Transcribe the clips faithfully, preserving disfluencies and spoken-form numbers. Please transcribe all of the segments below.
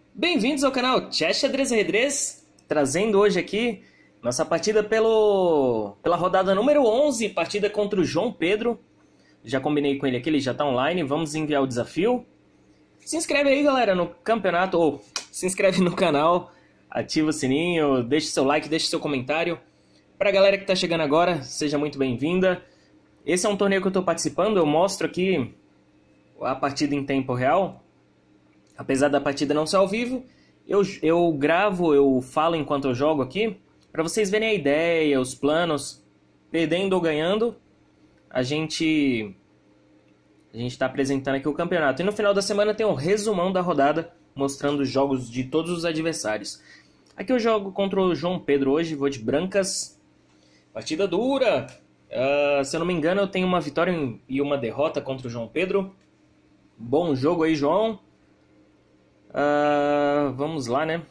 Bem-vindos ao canal Chess Xadrez Redrez, trazendo hoje aqui nossa partida pelo, pela rodada número onze, partida contra o João Pedro. Já combinei com ele aqui, ele já está online, vamos enviar o desafio. Se inscreve aí, galera, no campeonato, ou se inscreve no canal, ativa o sininho, deixe seu like, deixe seu comentário. Para a galera que está chegando agora, seja muito bem-vinda. Esse é um torneio que eu estou participando, eu mostro aqui a partida em tempo real. Apesar da partida não ser ao vivo, eu, eu gravo, eu falo enquanto eu jogo aqui, para vocês verem a ideia, os planos, perdendo ou ganhando, a gente a gente está apresentando aqui o campeonato. E no final da semana tem um resumão da rodada, mostrando os jogos de todos os adversários. Aqui eu jogo contra o João Pedro hoje, vou de brancas. Partida dura! Uh, se eu não me engano, eu tenho uma vitória e uma derrota contra o João Pedro. Bom jogo aí, João. Uh, vamos lá, né?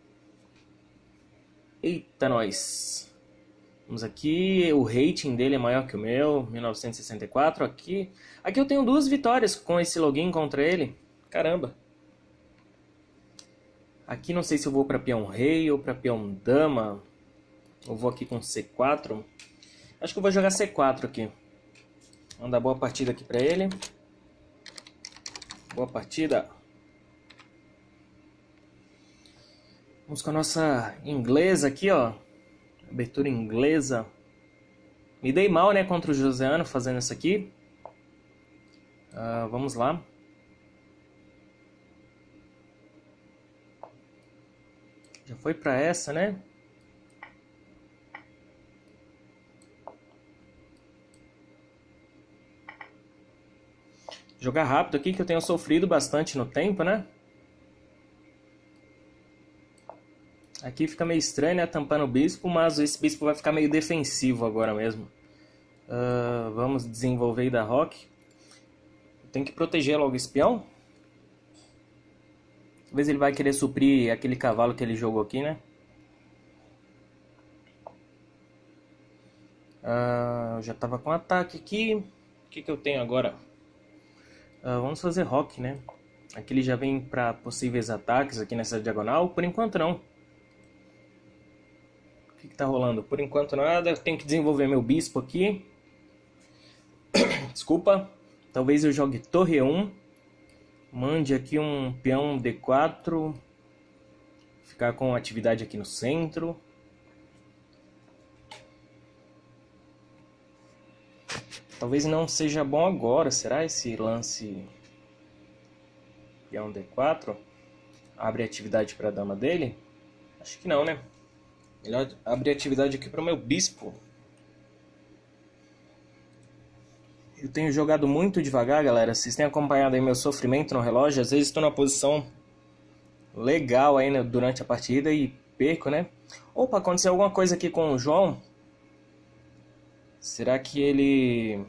Eita, nós. Vamos aqui. O rating dele é maior que o meu, mil novecentos e sessenta e quatro. Aqui, aqui eu tenho duas vitórias com esse login contra ele. Caramba. Aqui não sei se eu vou para peão rei ou para peão dama. Eu vou aqui com C quatro. Acho que eu vou jogar C quatro aqui. Vamos dar boa partida aqui para ele. Boa partida. Vamos com a nossa inglesa aqui, ó. Abertura inglesa. Me dei mal, né, contra o Joseano fazendo isso aqui. Uh, vamos lá. Já foi pra essa, né? Jogar rápido aqui, que eu tenho sofrido bastante no tempo, né? Aqui fica meio estranho, né, tampando o bispo, mas esse bispo vai ficar meio defensivo agora mesmo. Uh, vamos desenvolver da roque. Tem que proteger logo o espião. Talvez ele vai querer suprir aquele cavalo que ele jogou aqui, né? Uh, já estava com ataque aqui. O que, que eu tenho agora? Uh, vamos fazer roque, né? Aqui ele já vem para possíveis ataques aqui nessa diagonal. Por enquanto não. O que está rolando? Por enquanto nada. Eu tenho que desenvolver meu bispo aqui. Desculpa. Talvez eu jogue torre E um. Mande aqui um peão D quatro. Ficar com atividade aqui no centro. Talvez não seja bom agora. Será esse lance peão D quatro? Abre atividade para a dama dele? Acho que não, né? Melhor abrir atividade aqui para o meu bispo. Eu tenho jogado muito devagar, galera. Vocês têm acompanhado aí meu sofrimento no relógio. Às vezes estou numa posição legal aí, né, durante a partida e perco, né? Opa, aconteceu alguma coisa aqui com o João. Será que ele...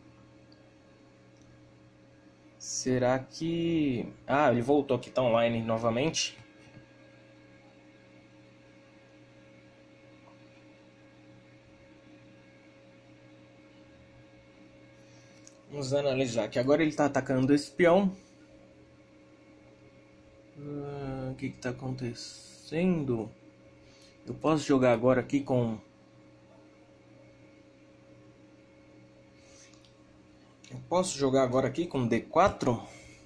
Será que... Ah, ele voltou aqui, tá online novamente. Vamos analisar aqui. Agora ele está atacando esse peão. Ah, o que está acontecendo? Eu posso jogar agora aqui com... Eu posso jogar agora aqui com D quatro?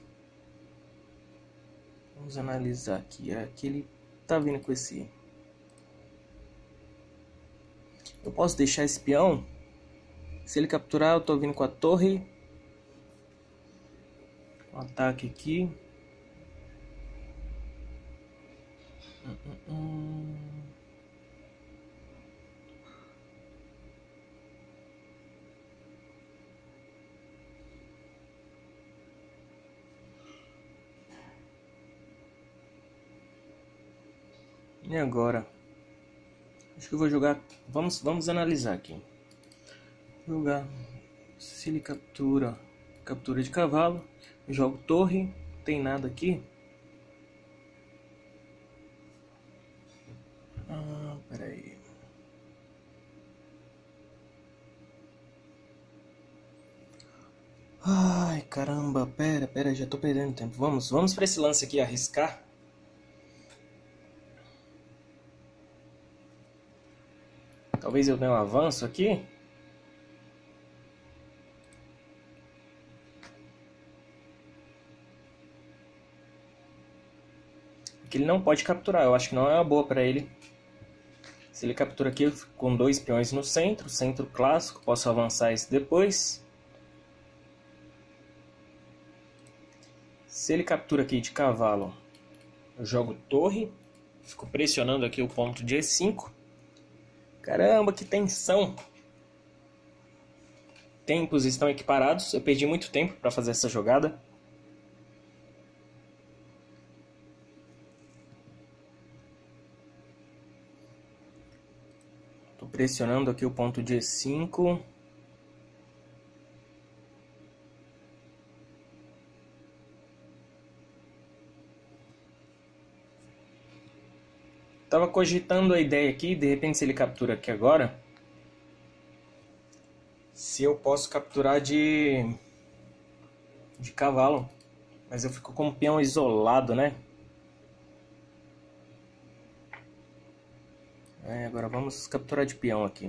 Vamos analisar aqui. Aqui ele está vindo com esse... Eu posso deixar esse peão? Se ele capturar, eu estou vindo com a torre. Um ataque aqui. Hum, hum, hum. E agora? Acho que eu vou jogar... Vamos, vamos analisar aqui. Jogar. Se ele captura... Captura de cavalo. Jogo torre. Tem nada aqui. Ah, peraí. Ai, caramba. Pera, pera. Já tô perdendo tempo. Vamos, vamos pra esse lance aqui. Arriscar. Talvez eu dê um avanço aqui. Que ele não pode capturar, eu acho que não é uma boa para ele. Se ele captura aqui, eu fico com dois peões no centro, centro clássico, posso avançar esse depois. Se ele captura aqui de cavalo, eu jogo torre, fico pressionando aqui o ponto de E cinco. Caramba, que tensão! Tempos estão equiparados, eu perdi muito tempo para fazer essa jogada. Estou pressionando aqui o ponto de E cinco. Estava cogitando a ideia aqui, de repente se ele captura aqui agora, se eu posso capturar de, de cavalo, mas eu fico com um peão isolado, né? É, agora vamos capturar de peão aqui.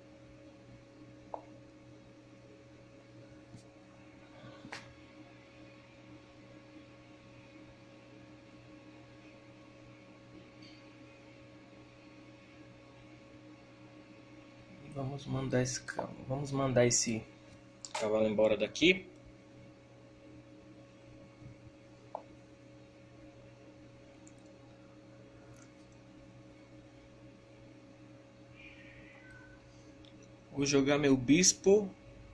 Vamos mandar esse, vamos mandar esse cavalo embora daqui. Vou jogar meu bispo.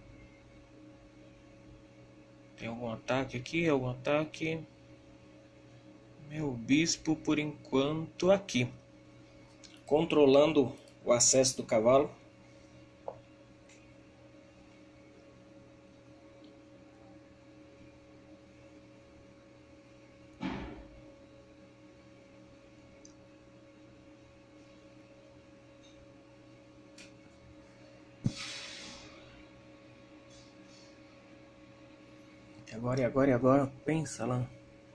Tem algum ataque aqui? Algum ataque? Meu bispo por enquanto aqui. Controlando o acesso do cavalo. Agora, e agora, e agora? Pensa lá.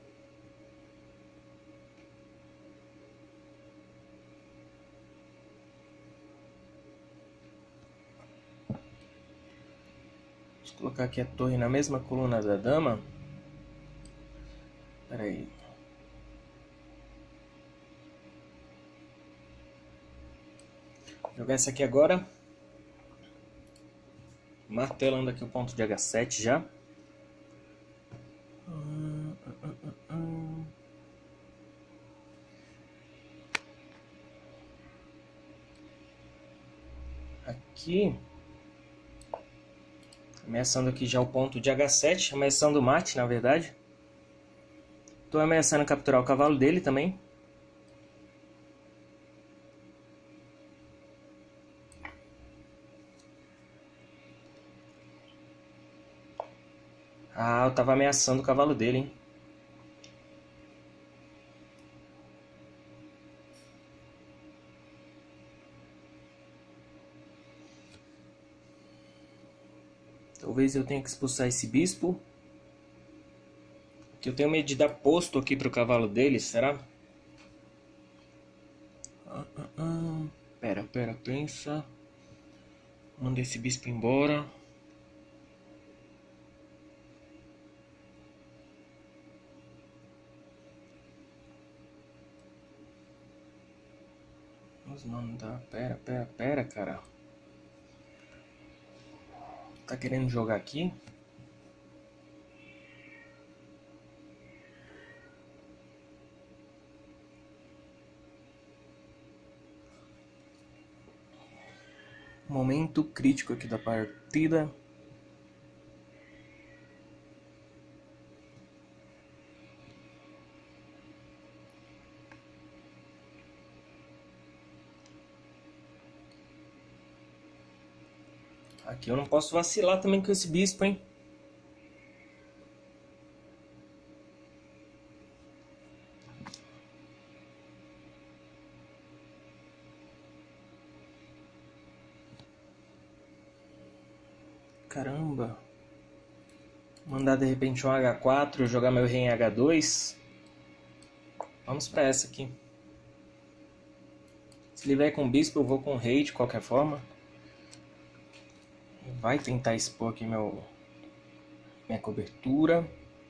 Deixa eu colocar aqui a torre na mesma coluna da dama. Espera aí. Vou jogar essa aqui agora. Martelando aqui o ponto de H sete já. Aqui, ameaçando aqui já o ponto de H sete, ameaçando o mate, na verdade. Estou ameaçando capturar o cavalo dele também. Ah, eu estava ameaçando o cavalo dele, hein? Talvez eu tenha que expulsar esse bispo. Que eu tenho medo de dar posto aqui pro cavalo dele, será? Ah, ah, ah. Pera, pera, pensa. Manda esse bispo embora. Vamos mandar. Pera, pera, pera, cara. Tá querendo jogar aqui? Momento crítico aqui da partida. Aqui eu não posso vacilar também com esse bispo, hein? Caramba. Mandar de repente um H quatro, jogar meu rei em H dois. Vamos pra essa aqui. Se ele vier com bispo, eu vou com rei de qualquer forma. Vai tentar expor aqui meu, minha cobertura.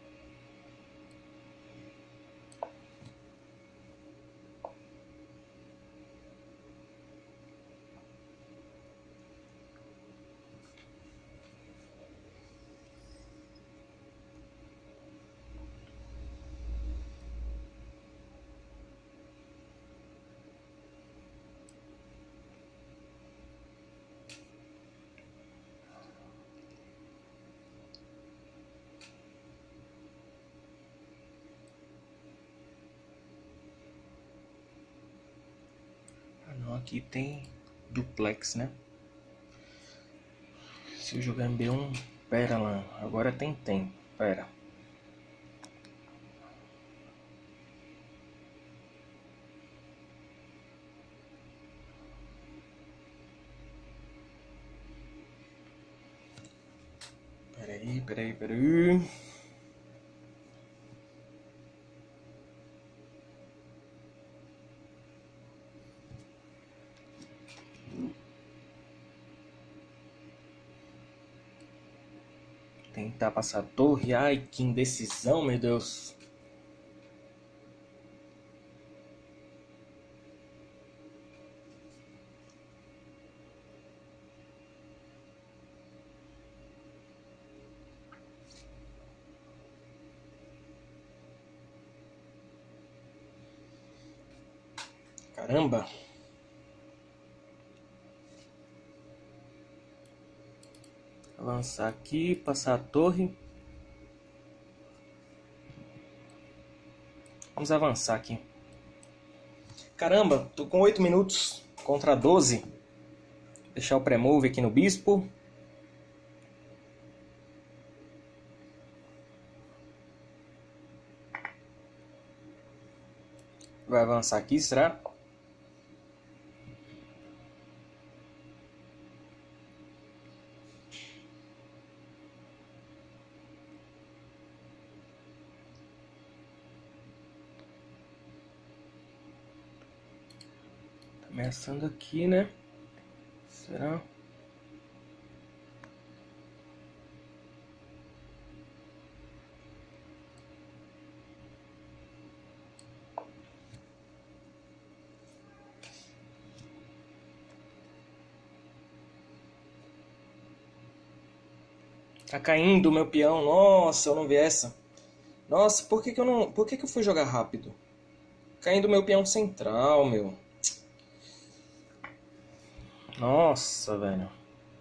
Aqui tem duplex, né? Se eu jogar em B um, pera lá, agora tem tempo, pera. Peraí, peraí, peraí. Tentar passar a torre. Ai, que indecisão, meu Deus. Caramba. Avançar aqui, passar a torre. Vamos avançar aqui. Caramba, tô com oito minutos contra doze. Vou deixar o pré-move aqui no bispo. Vai avançar aqui, será? Ameaçando aqui, né? Será? Tá caindo o meu peão. Nossa, eu não vi essa. Nossa, por que que eu não... Por que que eu fui jogar rápido? Caindo o meu peão central, meu. Nossa, velho.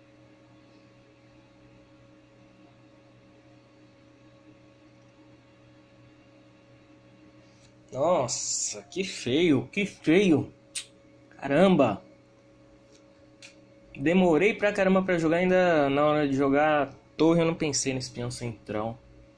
Nossa, que feio, que feio. Caramba. Demorei pra caramba pra jogar, ainda na hora de jogar torre eu não pensei nesse peão central.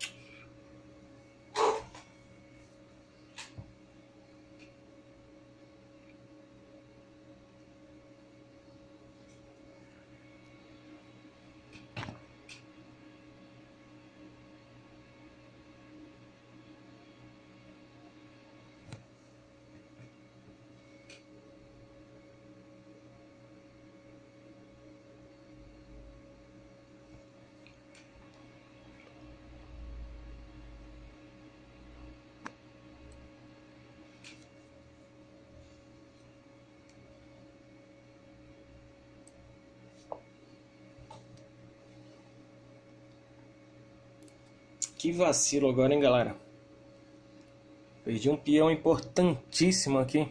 Que vacilo agora, hein, galera? Perdi um peão importantíssimo aqui.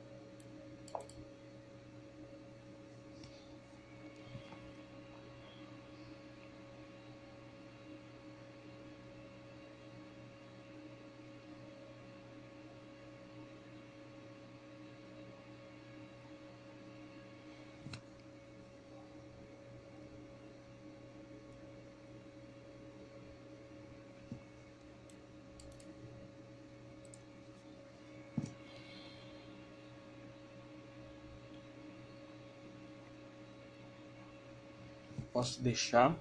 Posso deixar.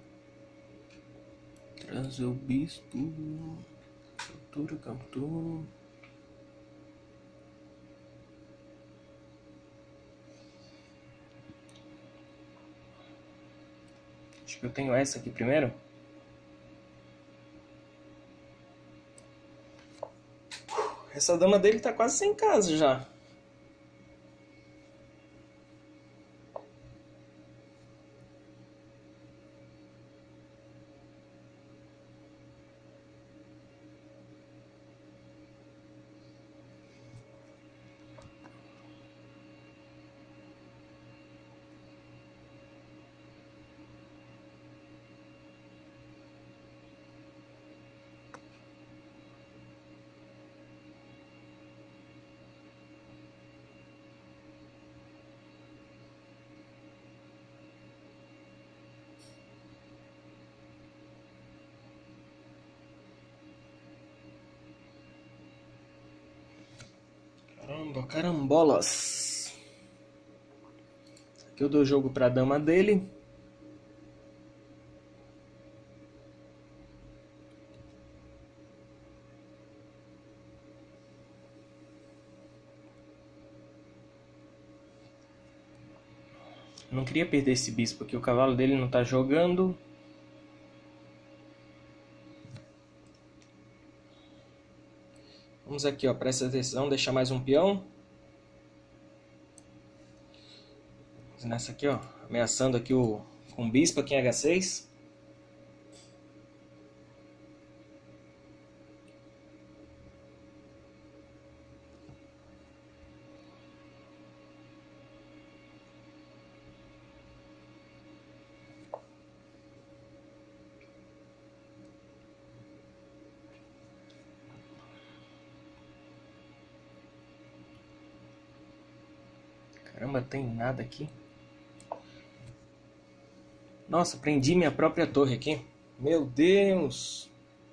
Trazer o bispo. Captura, captura. Acho que eu tenho essa aqui primeiro. Essa dama dele tá quase sem casa já. Caramba, carambolas. Aqui eu dou o jogo pra dama dele. Não queria perder esse bispo aqui, o cavalo dele não tá jogando. Vamos aqui, ó, presta atenção, deixar mais um peão. Nessa aqui, ó, ameaçando aqui o com o bispo aqui em H seis. Caramba, tem nada aqui. Nossa, prendi minha própria torre aqui. Meu Deus.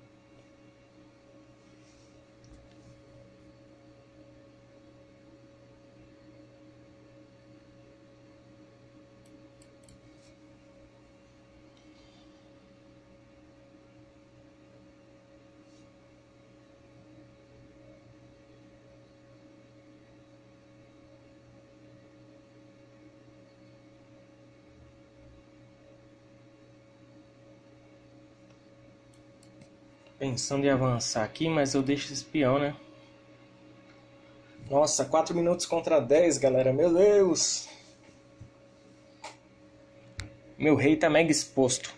Pensando em avançar aqui, mas eu deixo esse peão, né? Nossa, quatro minutos contra dez, galera. Meu Deus! Meu rei tá mega exposto.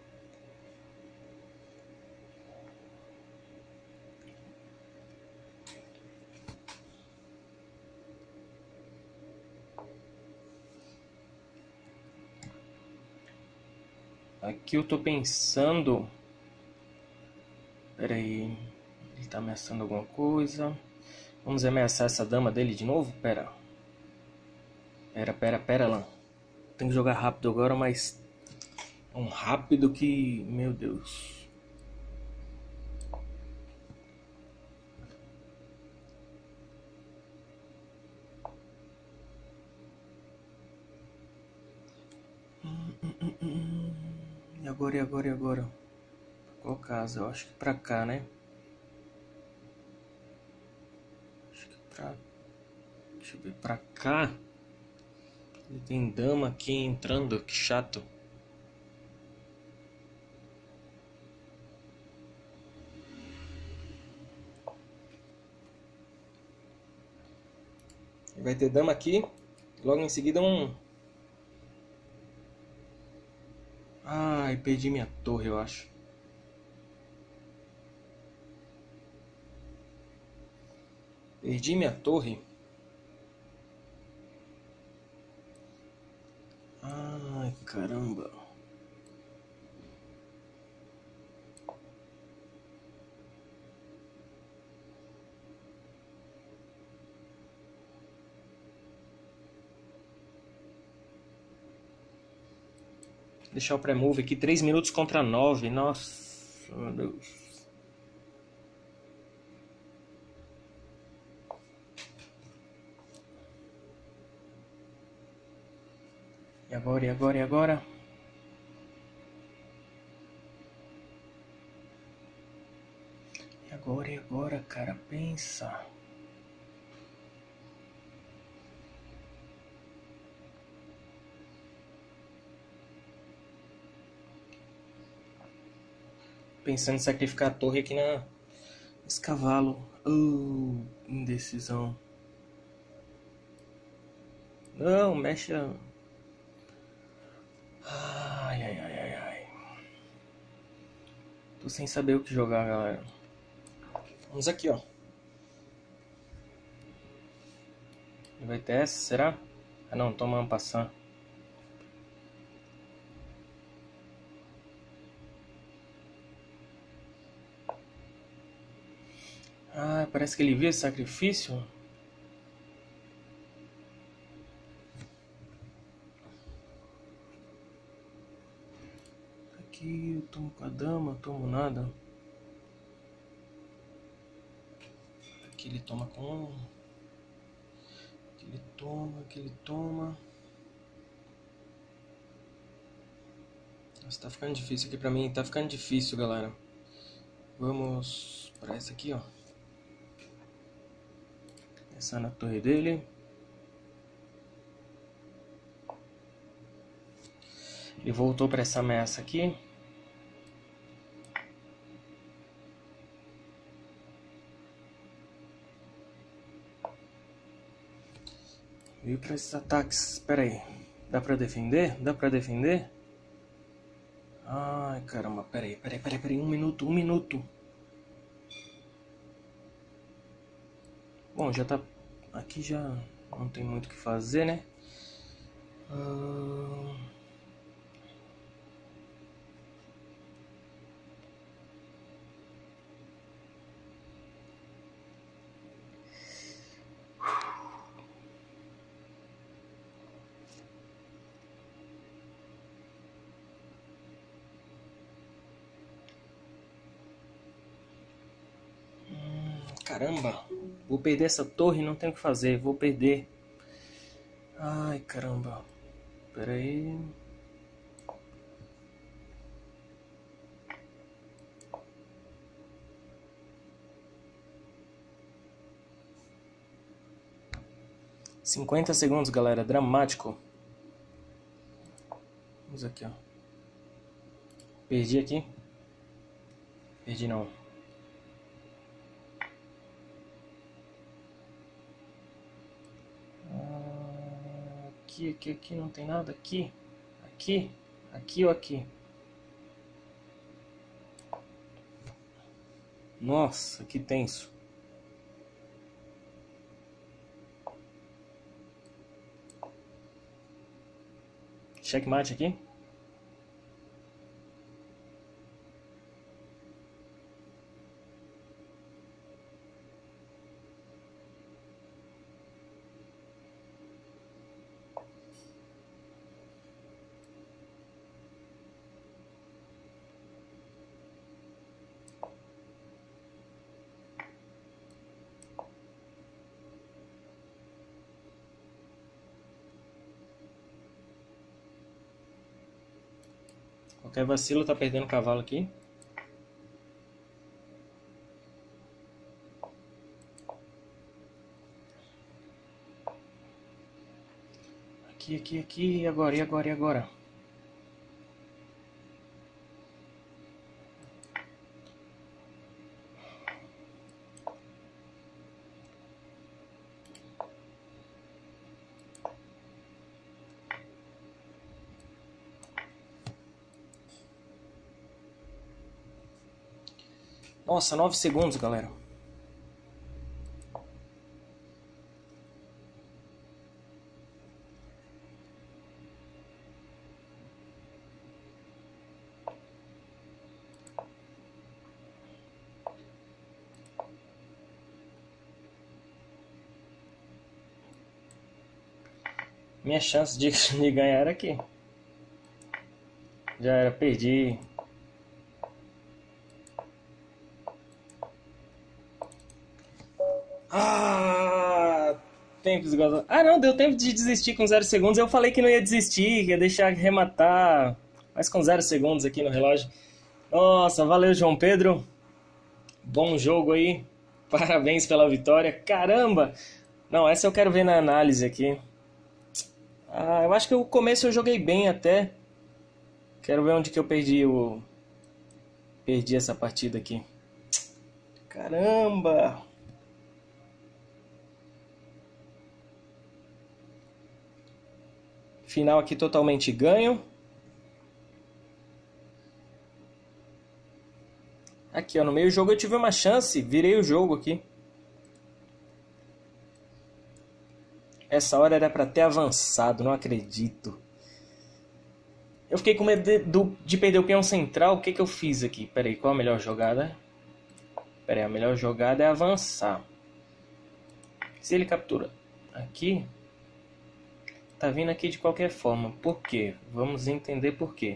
Aqui eu tô pensando... Pera aí, ele tá ameaçando alguma coisa. Vamos ameaçar essa dama dele de novo? Pera. Pera, pera, pera, Lan. Tem que jogar rápido agora, mas... Um rápido que... Meu Deus. E agora, e agora, e agora? Qual casa? Eu acho que pra cá, né? Acho que pra... Deixa eu ver, pra cá. Ele tem dama aqui entrando, que chato. Ele vai ter dama aqui. Logo em seguida um... Ai, perdi minha torre, eu acho. Perdi minha torre. Ai, caramba. Deixar o pré-move aqui. três minutos contra nove. Nossa, meu Deus. E agora, e agora, e agora? E agora, e agora, cara? Pensa. pensando em sacrificar a torre aqui na... Esse cavalo. Oh, indecisão. Não, mexe a... Ai, ai, ai, ai, ai. Tô sem saber o que jogar, galera. Vamos aqui, ó. Vai ter essa, será? Ah não, toma um passar. Ah, parece que ele viu esse sacrifício. Aqui eu tomo com a dama, tomo nada. Aqui ele toma com... Aqui ele toma, aqui ele toma. Nossa, tá ficando difícil aqui pra mim, tá ficando difícil, galera. Vamos pra essa aqui, ó. Essa na torre dele. Ele voltou para essa ameaça aqui. E para esses ataques, espera aí. Dá para defender? Dá para defender? Ai, caramba, pera aí, pera aí, pera aí, pera aí, um minuto, um minuto. Bom, já tá... Aqui já não tem muito o que fazer, né? Uh... Caramba, vou perder essa torre, não tenho o que fazer, vou perder. Ai, caramba. Pera aí. cinquenta segundos, galera, dramático. Vamos aqui, ó. Perdi aqui. Perdi não. Aqui, aqui, aqui, não tem nada. Aqui, aqui, aqui ou aqui. Nossa, que tenso. Checkmate aqui. Qualquer vacilo tá perdendo cavalo aqui. Aqui, aqui, aqui. E agora, e agora, e agora? Nossa, nove segundos, galera. Minha chance de, de ganhar era aqui. Já era, perdi. Ah, tempos igual. Ah, não, deu tempo de desistir com zero segundos. Eu falei que não ia desistir, que ia deixar rematar. Mas com zero segundos aqui no relógio. Nossa, valeu, João Pedro. Bom jogo aí. Parabéns pela vitória. Caramba! Não, essa eu quero ver na análise aqui. Ah, eu acho que o começo eu joguei bem até. Quero ver onde que eu perdi o... Perdi essa partida aqui. Caramba! Final aqui totalmente ganho. Aqui, ó, no meio do jogo eu tive uma chance. Virei o jogo aqui. Essa hora era pra ter avançado, não acredito. Eu fiquei com medo de, do, de perder o peão central. O que que eu fiz aqui? Pera aí, qual a melhor jogada? Pera aí, a melhor jogada é avançar. Se ele captura aqui, tá vindo aqui de qualquer forma. Por quê? Vamos entender por quê.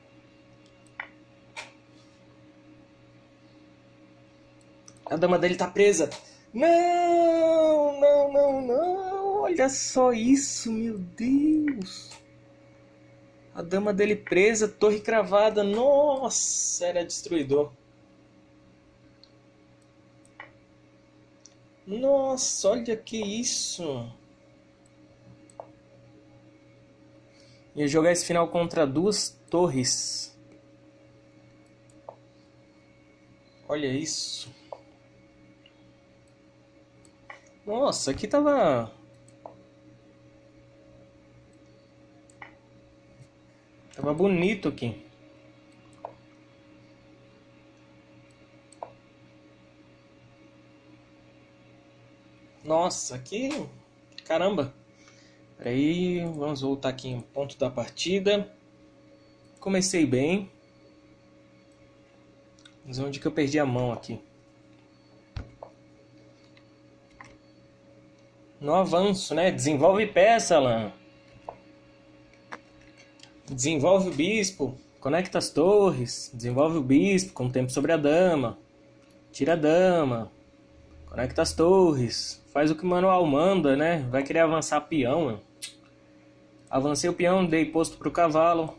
A dama dele tá presa. Não, não, não, não. Olha só isso, meu Deus. A dama dele presa, torre cravada. Nossa, era destruidor. Nossa, olha que isso. Ia jogar esse final contra duas torres. Olha isso. Nossa, aqui tava... Tava bonito aqui. Nossa, aqui... Caramba. Peraí, vamos voltar aqui em ponto da partida. Comecei bem. Mas onde que eu perdi a mão aqui? No avanço, né? Desenvolve peça, Alan. Desenvolve o bispo. Conecta as torres. Desenvolve o bispo com o tempo sobre a dama. Tira a dama. Conecta as torres. Faz o que o manual manda, né? Vai querer avançar peão, mano. Avancei o peão, dei posto pro cavalo.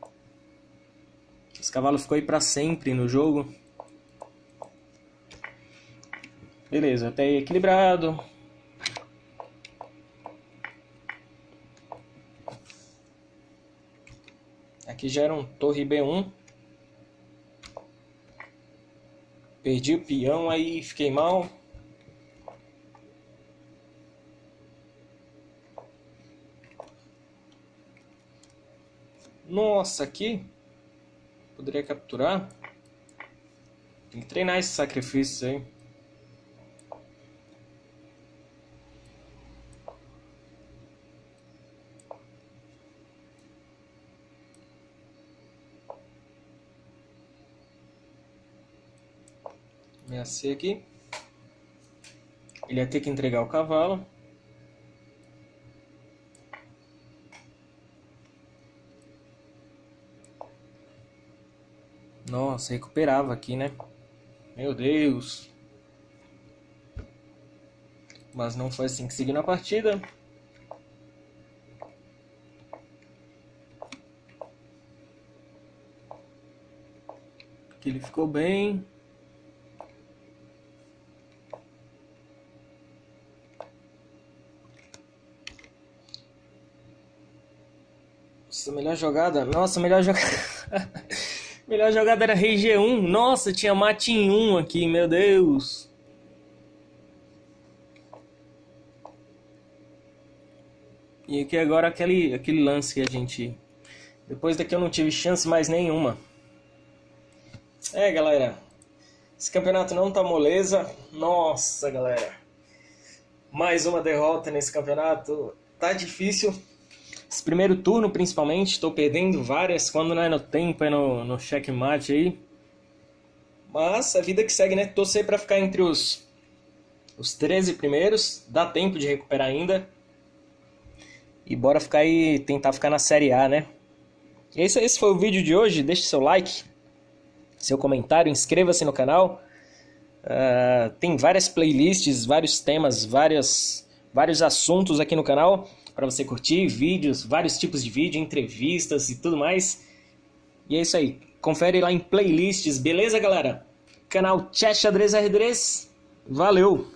Esse cavalo ficou aí pra sempre no jogo. Beleza, até aí equilibrado. Aqui já era um torre B um. Perdi o peão, aí fiquei mal. Nossa, aqui poderia capturar. Tem que treinar esse sacrifício aí. Ameacei aqui. Ele ia ter que entregar o cavalo. Nossa, recuperava aqui, né? Meu Deus. Mas não foi assim que seguiu na partida. Aqui ele ficou bem. Nossa, melhor jogada. Nossa, melhor jogada. Melhor jogada era rei G um. Nossa, tinha mate em um aqui, meu Deus. E aqui agora aquele, aquele lance que a gente... Depois daqui eu não tive chance mais nenhuma. É, galera. Esse campeonato não tá moleza. Nossa, galera. Mais uma derrota nesse campeonato. Tá difícil. Esse primeiro turno, principalmente, estou perdendo várias. Quando não é no tempo, é no, no checkmate aí. Mas a vida que segue, né? Torcer para ficar entre os, os treze primeiros. Dá tempo de recuperar ainda. E bora ficar aí, tentar ficar na Série A, né? Esse, esse foi o vídeo de hoje. Deixe seu like, seu comentário, inscreva-se no canal. Uh, tem várias playlists, vários temas, várias, vários assuntos aqui no canal para você curtir, vídeos, vários tipos de vídeo, entrevistas e tudo mais. E é isso aí. Confere lá em playlists, beleza, galera? Canal Chat Xadrez R três. Valeu!